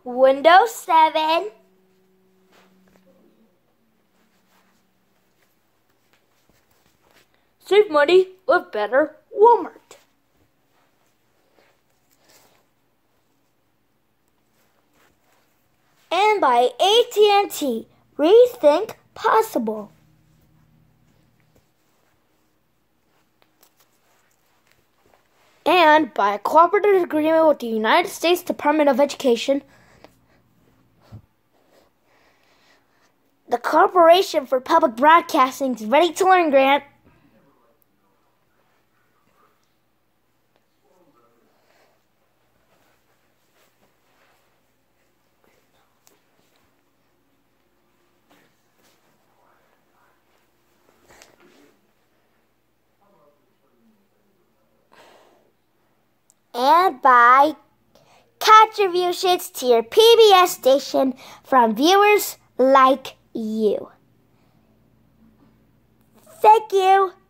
Windows 7. Save money, live better, Walmart. And by AT&T, rethink possible. And by a cooperative agreement with the United States Department of Education, the Corporation for Public Broadcasting's Ready to Learn grant, and by contributions to your PBS station from viewers like you. Thank you.